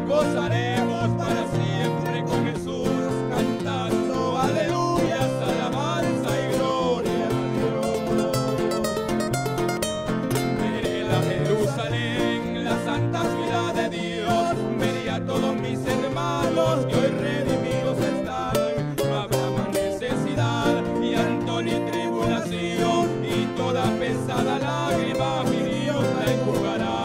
gozaremos para siempre con Jesús, cantando aleluyas, alabanza y gloria a Dios. Veré la Jerusalén, la santa ciudad de Dios, veré a todos mis hermanos que hoy redimidos están. No habrá más necesidad, llanto ni tribulación, y toda pesada lágrima mi Dios la enjugará.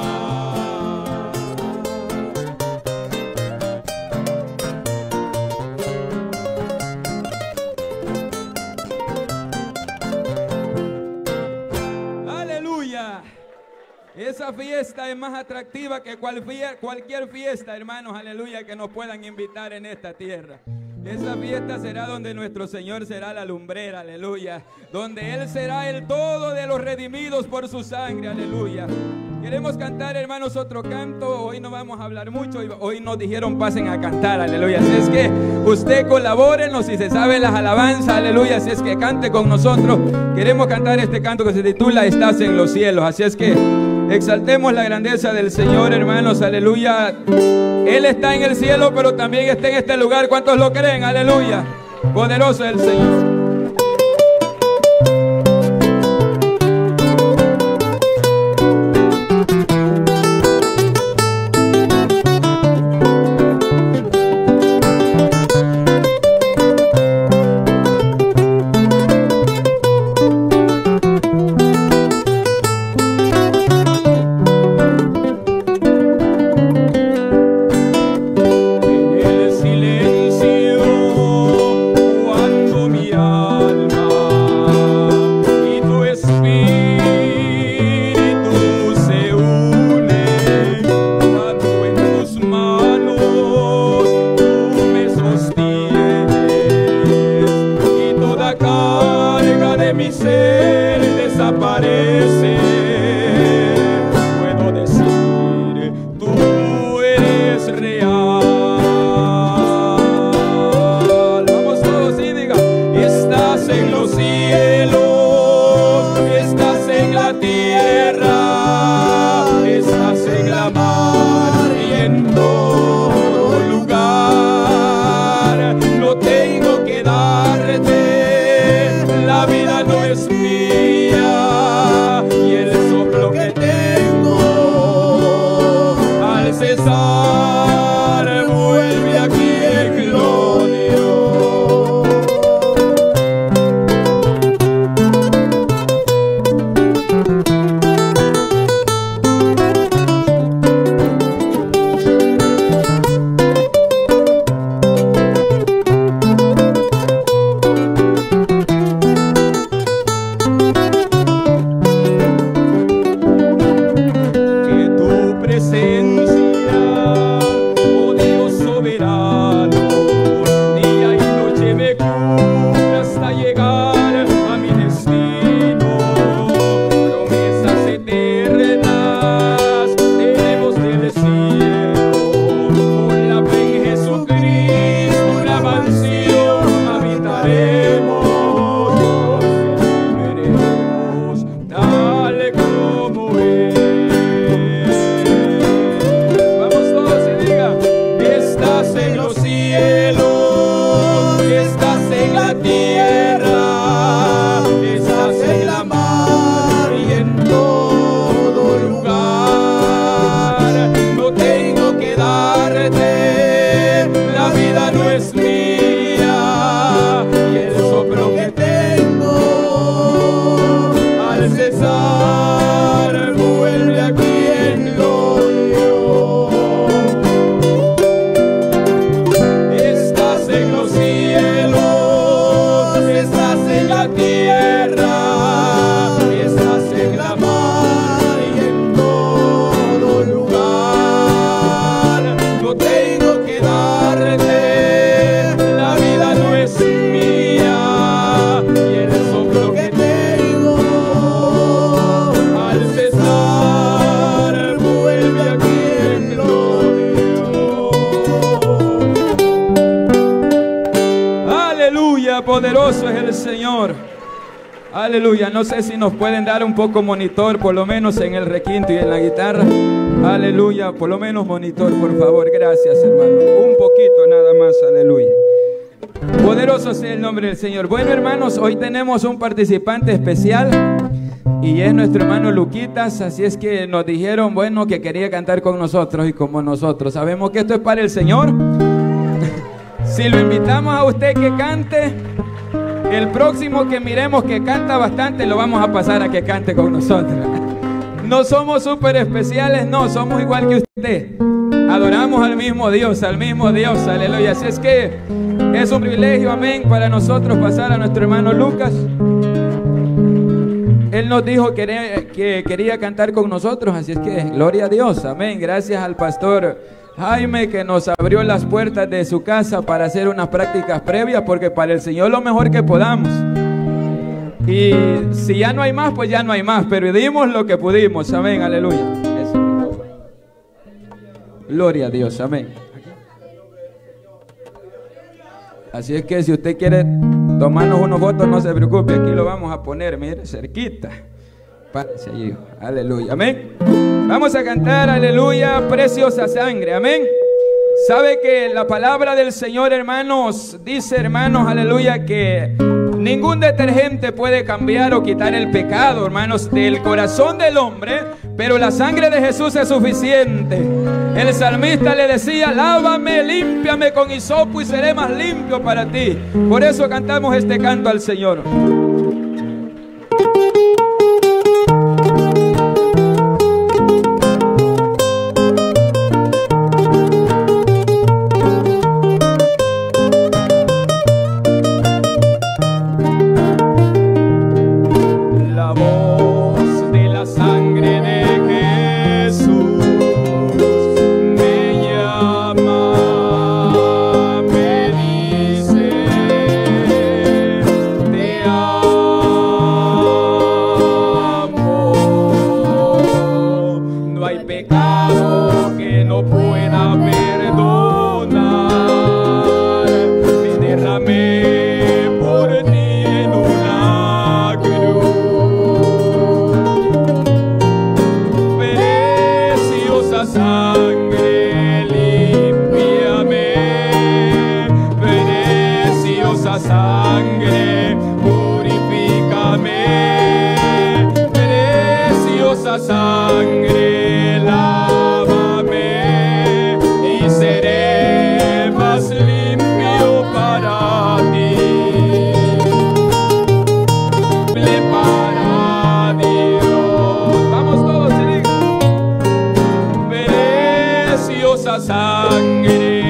Aleluya. Esa fiesta es más atractiva que cualquier fiesta, hermanos, aleluya, que nos puedan invitar en esta tierra. Esa fiesta será donde nuestro Señor será la lumbrera, aleluya. Donde Él será el todo de los redimidos por su sangre, aleluya. Queremos cantar, hermanos, otro canto. Hoy no vamos a hablar mucho. Hoy nos dijeron pasen a cantar, aleluya. Así es que usted colabórenos si se sabe las alabanzas, aleluya. Así es que cante con nosotros. Queremos cantar este canto que se titula Estás en los cielos. Así es que exaltemos la grandeza del Señor, hermanos, aleluya. Él está en el cielo, pero también está en este lugar. ¿Cuántos lo creen? Aleluya. Poderoso es el Señor. Poderoso es el Señor. Aleluya. No sé si nos pueden dar un poco monitor, por lo menos en el requinto y en la guitarra. Aleluya. Por lo menos monitor, por favor. Gracias, hermano. Un poquito nada más. Aleluya. Poderoso sea el nombre del Señor. Bueno, hermanos, hoy tenemos un participante especial y es nuestro hermano Luquitas. Así es que nos dijeron, bueno, que quería cantar con nosotros y como nosotros. Sabemos que esto es para el Señor. Si lo invitamos a usted que cante, el próximo que miremos que canta bastante, lo vamos a pasar a que cante con nosotros. No somos súper especiales, no, somos igual que usted. Adoramos al mismo Dios, aleluya. Así es que es un privilegio, amén, para nosotros pasar a nuestro hermano Lucas. Él nos dijo que quería cantar con nosotros, así es que gloria a Dios, amén. Gracias al pastor Jaime que nos abrió las puertas de su casa para hacer unas prácticas previas, porque para el Señor lo mejor que podamos. Y si ya no hay más, pues ya no hay más, pero dimos lo que pudimos, amén, aleluya. Eso. Gloria a Dios, amén. Así es que si usted quiere tomarnos unos votos, no se preocupe, aquí lo vamos a poner, mire, cerquita. Párese allí, aleluya, amén. Vamos a cantar, aleluya, preciosa sangre, amén. Sabe que la palabra del Señor, hermanos, dice, hermanos, aleluya, que ningún detergente puede cambiar o quitar el pecado, hermanos, del corazón del hombre, pero la sangre de Jesús es suficiente. El salmista le decía, lávame, límpiame con hisopo y seré más limpio para ti. Por eso cantamos este canto al Señor. Sangre